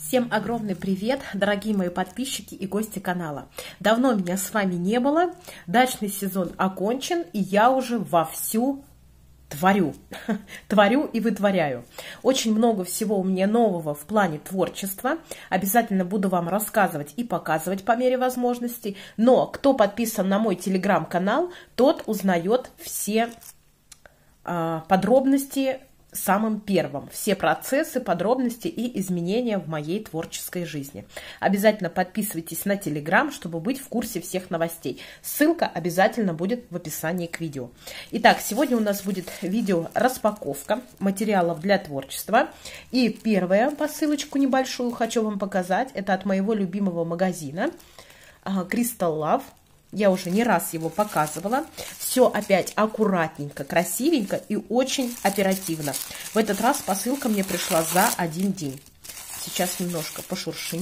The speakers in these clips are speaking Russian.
Всем огромный привет, дорогие мои подписчики и гости канала. Давно меня с вами не было, дачный сезон окончен, и я уже вовсю творю. Творю и вытворяю. Очень много всего у меня нового в плане творчества. Обязательно буду вам рассказывать и показывать по мере возможностей. Но кто подписан на мой телеграм-канал, тот узнает все подробности самым первым. Все процессы, подробности и изменения в моей творческой жизни. Обязательно подписывайтесь на Телеграм, чтобы быть в курсе всех новостей. Ссылка обязательно будет в описании к видео. Итак, сегодня у нас будет видео распаковка материалов для творчества. И первая посылочку небольшую хочу вам показать. Это от моего любимого магазина Crystal Love. Я уже не раз его показывала. Все опять аккуратненько, красивенько и очень оперативно. В этот раз посылка мне пришла за один день. Сейчас немножко пошуршим.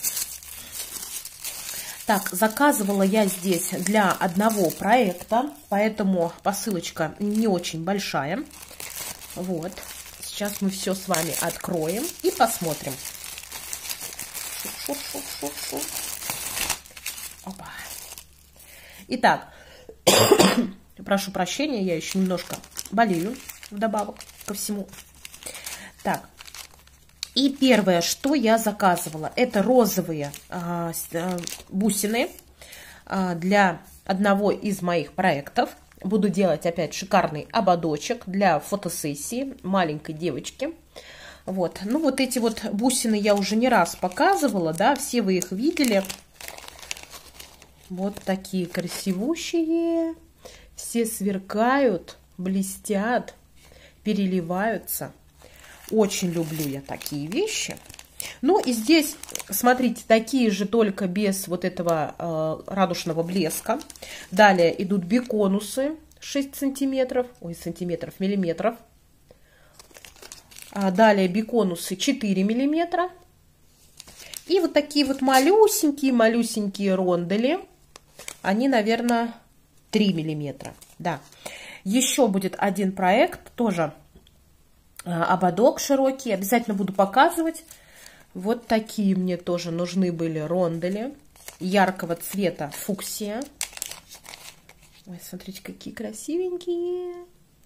Так, заказывала я здесь для одного проекта, поэтому посылочка не очень большая. Вот. Сейчас мы все с вами откроем и посмотрим. Шур-шур-шур-шур-шур. Опа. Итак, прошу прощения, я еще немножко болею вдобавок ко всему. Так, и первое, что я заказывала, это розовые бусины для одного из моих проектов. Буду делать опять шикарный ободочек для фотосессии маленькой девочки. Вот, ну вот эти вот бусины я уже не раз показывала, да, все вы их видели. Вот такие красивущие, все сверкают, блестят, переливаются. Очень люблю я такие вещи. Ну и здесь, смотрите, такие же, только без вот этого радужного блеска. Далее идут биконусы 6 сантиметров, миллиметров. Далее биконусы 4 миллиметра. И вот такие вот малюсенькие рондели. Они, наверное, 3 миллиметра. Да. Еще будет один проект, тоже ободок широкий. Обязательно буду показывать. Вот такие мне тоже нужны были рондели. Яркого цвета фуксия. Ой, смотрите, какие красивенькие.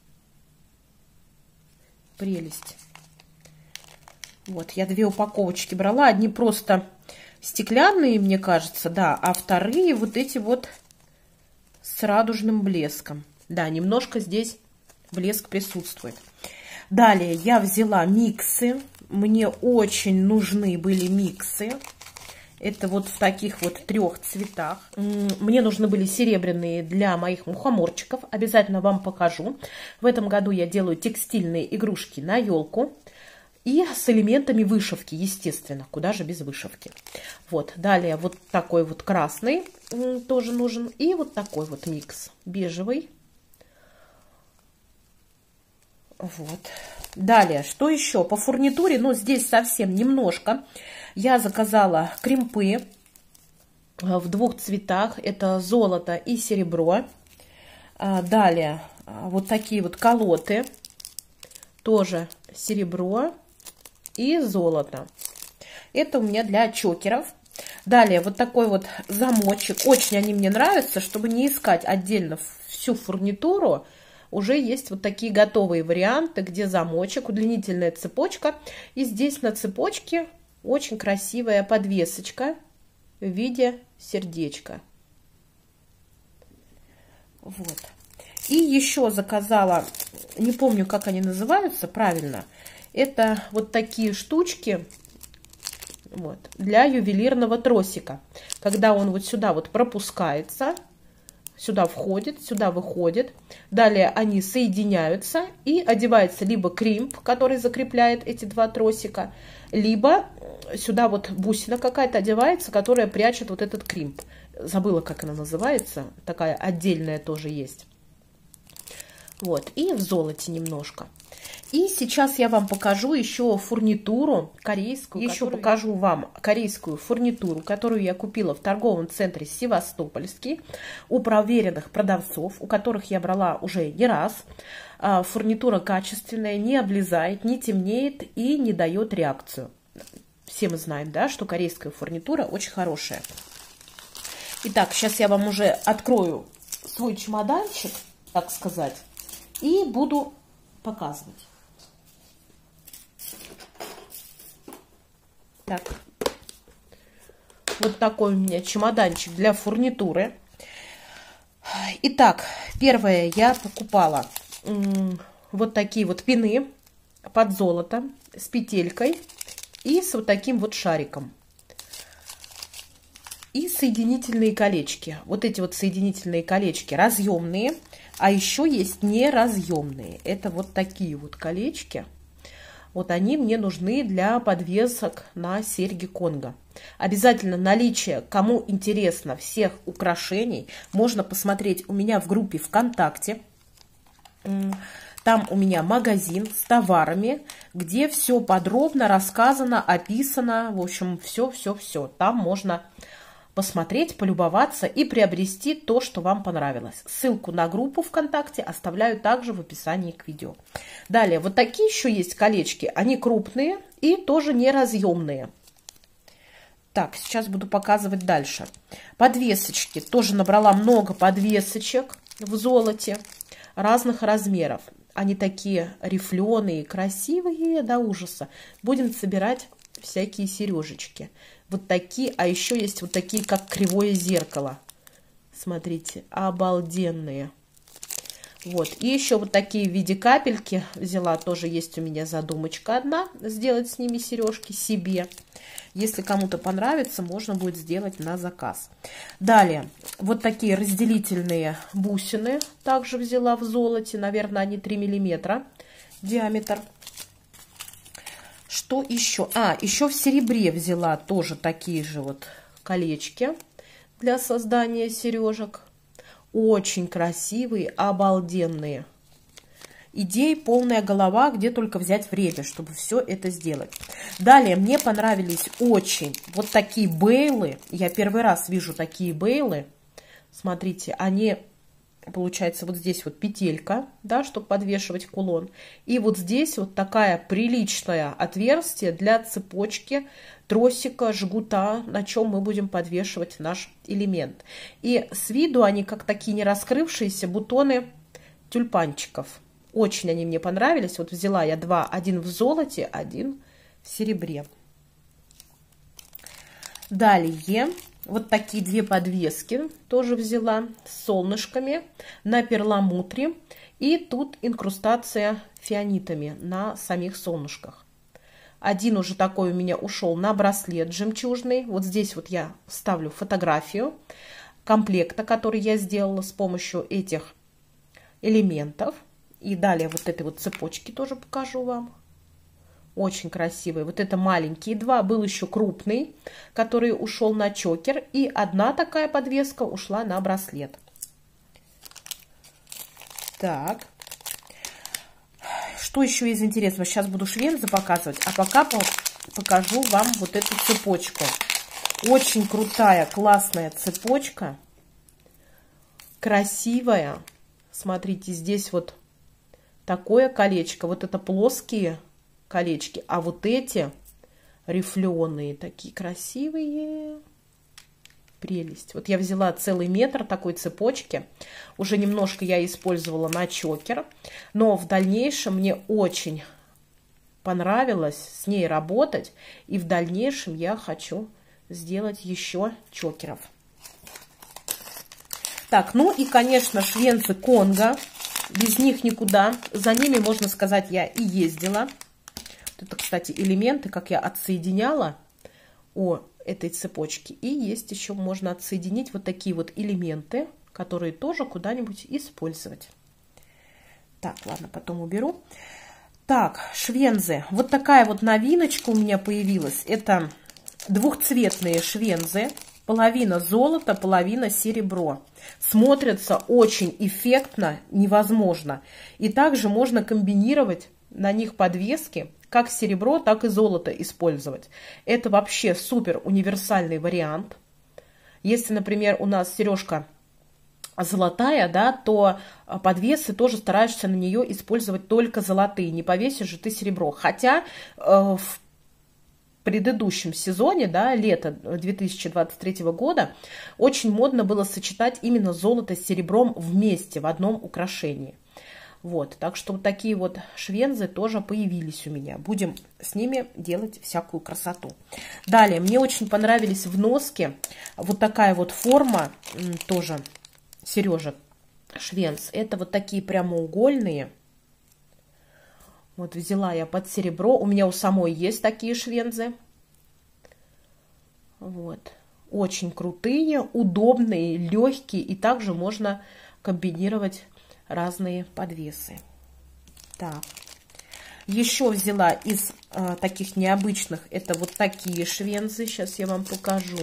Прелесть. Вот, я 2 упаковочки брала. Одни просто стеклянные, мне кажется, да, а вторые вот эти вот с радужным блеском. Да, немножко здесь блеск присутствует. Далее я взяла миксы. Мне очень нужны были миксы. Это вот в таких вот 3 цветах. Мне нужны были серебряные для моих мухоморчиков. Обязательно вам покажу. В этом году я делаю текстильные игрушки на елку. И с элементами вышивки, естественно, куда же без вышивки. Вот, далее вот такой вот красный тоже нужен. И вот такой вот микс бежевый. Вот. Далее, что еще? По фурнитуре, но здесь совсем немножко. Я заказала кремпы в 2 цветах. Это золото и серебро. Далее, вот такие вот колоты. Тоже серебро и золото. Это у меня для чокеров. Далее вот такой вот замочек. Очень они мне нравятся, чтобы не искать отдельно всю фурнитуру. Уже есть вот такие готовые варианты, где замочек, удлинительная цепочка. И здесь на цепочке очень красивая подвесочка в виде сердечка. Вот. И еще заказала, не помню, как они называются правильно. Это вот такие штучки вот, для ювелирного тросика. Когда он вот сюда вот пропускается, сюда входит, сюда выходит. Далее они соединяются и одевается либо кримп, который закрепляет эти 2 тросика, либо сюда вот бусина какая-то одевается, которая прячет вот этот кримп. Забыла, как она называется. Такая отдельная тоже есть. Вот, и в золоте немножко. И сейчас я вам покажу еще фурнитуру корейскую. Еще покажу вам корейскую фурнитуру, которую я купила в торговом центре Севастопольский у проверенных продавцов, у которых я брала уже не раз. Фурнитура качественная, не облезает, не темнеет и не дает реакцию. Все мы знаем, да, что корейская фурнитура очень хорошая. Итак, сейчас я вам уже открою свой чемоданчик, так сказать, и буду показывать. Так, вот такой у меня чемоданчик для фурнитуры. Итак, первое, я покупала вот такие вот пины под золото с петелькой и с вот таким вот шариком. И соединительные колечки. Вот эти вот соединительные колечки разъемные, а еще есть неразъемные. Это вот такие вот колечки. Вот они мне нужны для подвесок на серьги Конго. Обязательно наличие, кому интересно, всех украшений можно посмотреть у меня в группе ВКонтакте. Там у меня магазин с товарами, где все подробно рассказано, описано. В общем, все. Там можно посмотреть, полюбоваться и приобрести то, что вам понравилось. Ссылку на группу ВКонтакте оставляю также в описании к видео. Далее, вот такие еще есть колечки. Они крупные и тоже неразъемные. Так, сейчас буду показывать дальше. Подвесочки. Тоже набрала много подвесочек в золоте разных размеров. Они такие рифленые, красивые до ужаса. Будем собирать всякие сережечки. Вот такие, а еще есть вот такие, как кривое зеркало. Смотрите, обалденные. Вот, и еще вот такие в виде капельки взяла. Тоже есть у меня задумочка одна, сделать с ними сережки себе. Если кому-то понравится, можно будет сделать на заказ. Далее, вот такие разделительные бусины также взяла в золоте. Наверное, они 3 миллиметра диаметр. Что еще? Еще в серебре взяла тоже такие же вот колечки для создания сережек. Очень красивые, обалденные. Идей полная голова, где только взять время, чтобы все это сделать. Далее мне понравились очень вот такие бейлы. Я первый раз вижу такие бейлы. Смотрите, они... Получается, вот здесь вот петелька, да, чтобы подвешивать кулон. И вот здесь вот такая приличное отверстие для цепочки, тросика, жгута, на чем мы будем подвешивать наш элемент. И с виду они как такие не раскрывшиеся бутоны тюльпанчиков. Очень они мне понравились. Вот взяла я два, один в золоте, один в серебре. Далее... Вот такие две подвески тоже взяла с солнышками на перламутре. И тут инкрустация фианитами на самих солнышках. Один уже такой у меня ушел на браслет жемчужный. Вот здесь вот я вставлю фотографию комплекта, который я сделала с помощью этих элементов. И далее вот этой вот цепочки тоже покажу вам. Очень красивые. Вот это маленькие два. Был еще крупный, который ушел на чокер. И одна такая подвеска ушла на браслет. Так. Что еще из интересного? Сейчас буду швензы показывать. А пока покажу вам вот эту цепочку. Очень крутая, классная цепочка. Красивая. Смотрите, здесь вот такое колечко. Вот это плоские колечки, а вот эти рифленые, такие красивые. Прелесть. Вот я взяла целый метр такой цепочки. Уже немножко я использовала на чокер, но в дальнейшем мне очень понравилось с ней работать, и в дальнейшем я хочу сделать еще чокеров. Так, ну и, конечно, швенцы Конго. Без них никуда. За ними, можно сказать, я и ездила. Это, кстати, элементы, как я отсоединяла этой цепочки. И есть еще, можно отсоединить вот такие вот элементы, которые тоже куда-нибудь использовать. Так, ладно, потом уберу. Так, швензы. Вот такая вот новиночка у меня появилась. Это двухцветные швензы. Половина золото, половина серебро. Смотрятся очень эффектно, невозможно. И также можно комбинировать на них подвески, как серебро, так и золото использовать. Это вообще супер универсальный вариант. Если, например, у нас сережка золотая, да, то подвесы тоже стараешься на нее использовать только золотые. Не повесишь же ты серебро. Хотя в предыдущем сезоне, да, лето 2023 года, очень модно было сочетать именно золото с серебром вместе в одном украшении. Вот, так что вот такие вот швензы тоже появились у меня. Будем с ними делать всякую красоту. Далее, мне очень понравились в носке вот такая вот форма, тоже сережек швенз. Это вот такие прямоугольные. Вот взяла я под серебро. У меня у самой есть такие швензы. Вот. Очень крутые, удобные, легкие. И также можно комбинировать разные подвесы. Так. Еще взяла из таких необычных. Это вот такие швензы. Сейчас я вам покажу.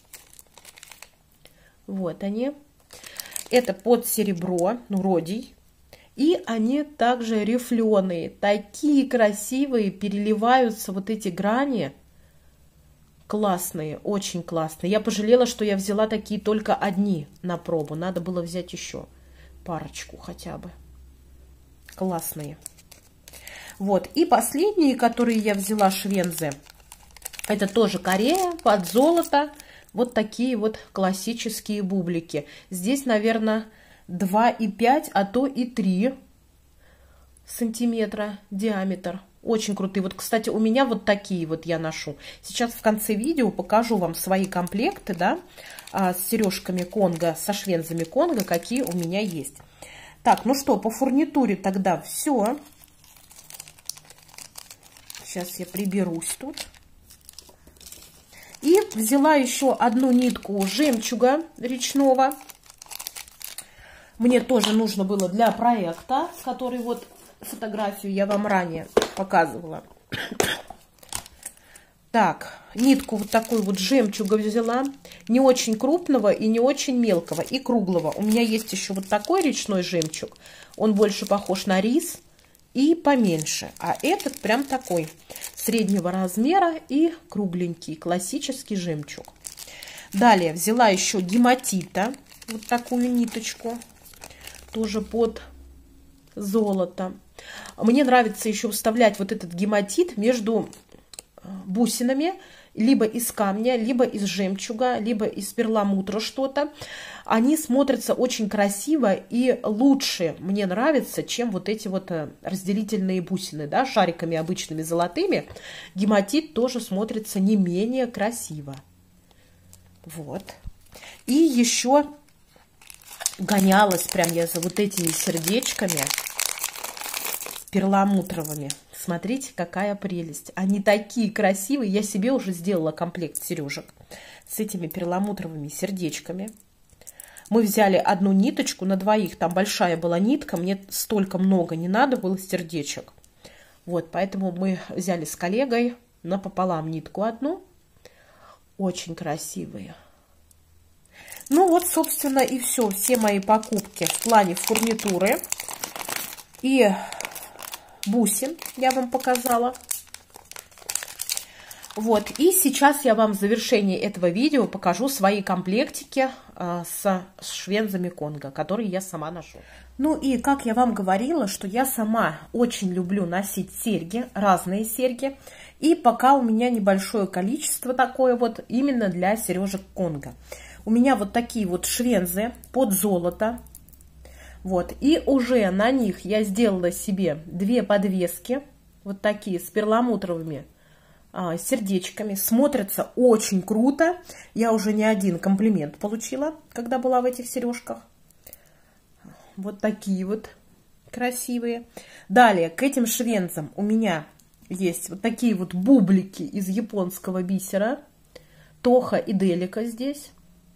Вот они. Это под серебро, ну, родий. И они также рифленые, такие красивые, переливаются вот эти грани. Классные, очень классные. Я пожалела, что я взяла такие только одни на пробу. Надо было взять еще парочку хотя бы. Классные. Вот, и последние, которые я взяла швензы, это тоже Корея, под золото. Вот такие вот классические бублики. Здесь, наверное, 2,5, а то и 3 сантиметра диаметр. Очень крутые. Вот, кстати, у меня вот такие вот я ношу. Сейчас в конце видео покажу вам свои комплекты, да, с сережками Конго, со швензами Конго, какие у меня есть. Так, ну что, по фурнитуре тогда все. Сейчас я приберусь тут. И взяла еще одну нитку жемчуга речного. Мне тоже нужно было для проекта, который вот фотографию я вам ранее показывала. Так, нитку вот такую вот жемчуга взяла. Не очень крупного и не очень мелкого, и круглого. У меня есть еще вот такой речной жемчуг. Он больше похож на рис и поменьше. А этот прям такой среднего размера и кругленький, классический жемчуг. Далее взяла еще гематита. Вот такую ниточку. Тоже под золото. Мне нравится еще вставлять вот этот гематит между бусинами, либо из камня, либо из жемчуга, либо из перламутра что-то. Они смотрятся очень красиво и лучше мне нравится, чем вот эти вот разделительные бусины, да, шариками обычными золотыми. Гематит тоже смотрится не менее красиво. Вот. И еще гонялась прям я за вот этими сердечками перламутровыми. Смотрите, какая прелесть. Они такие красивые. Я себе уже сделала комплект сережек с этими перламутровыми сердечками. Мы взяли одну ниточку на двоих. Там большая была нитка. Мне столько много не надо было сердечек. Вот, поэтому мы взяли с коллегой напополам нитку одну. Очень красивые. Ну вот, собственно, и все. Все мои покупки в плане фурнитуры и бусин я вам показала. Вот, и сейчас я вам в завершении этого видео покажу свои комплектики с швензами Конго, которые я сама ношу. Ну и как я вам говорила, что я сама очень люблю носить серьги, разные серьги. И пока у меня небольшое количество такое вот именно для сережек Конго. У меня вот такие вот швензы под золото. Вот, и уже на них я сделала себе две подвески, вот такие с перламутровыми сердечками. Смотрятся очень круто. Я уже не один комплимент получила, когда была в этих сережках. Вот такие вот красивые. Далее, к этим швензам у меня есть вот такие вот бублики из японского бисера. Тоха и Делика здесь.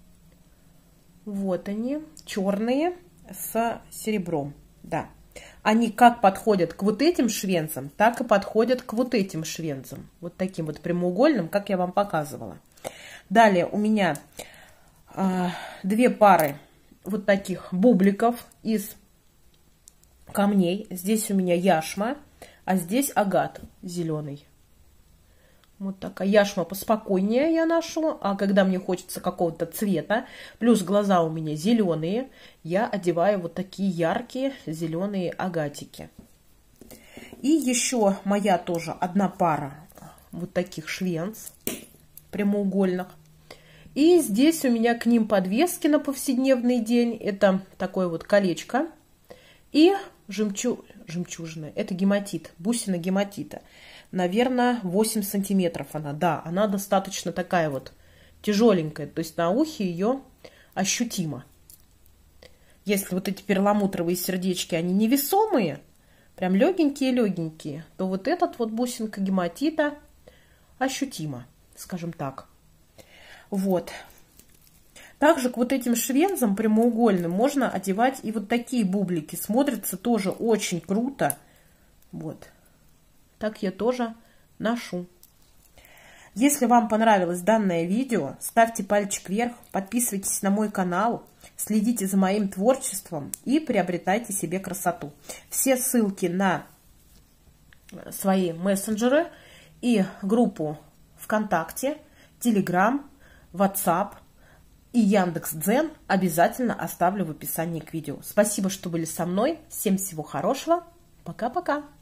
Вот они, черные с серебром. Да. Они как подходят к вот этим швензам, так и подходят к вот этим швензам. Вот таким вот прямоугольным, как я вам показывала. Далее у меня две пары вот таких бубликов из камней. Здесь у меня яшма, а здесь агат зеленый. Вот такая яшма поспокойнее я ношу, а когда мне хочется какого-то цвета, плюс глаза у меня зеленые, я одеваю вот такие яркие зеленые агатики. И еще моя тоже одна пара вот таких швенц прямоугольных. И здесь у меня к ним подвески на повседневный день. Это такое вот колечко и жемчужина. Это гематит, бусина гематита. Наверное, 8 сантиметров она. Да, она достаточно такая вот тяжеленькая. То есть на ухе ее ощутимо. Если вот эти перламутровые сердечки, они невесомые, прям легенькие-легенькие, то вот этот вот бусинка гематита ощутимо, скажем так. Вот. Также к вот этим швензам прямоугольным можно одевать и вот такие бублики. Смотрится тоже очень круто. Вот. Так я тоже ношу. Если вам понравилось данное видео, ставьте пальчик вверх, подписывайтесь на мой канал, следите за моим творчеством и приобретайте себе красоту. Все ссылки на свои мессенджеры и группу ВКонтакте, Телеграм, WhatsApp и Яндекс.Дзен обязательно оставлю в описании к видео. Спасибо, что были со мной. Всем всего хорошего. Пока-пока.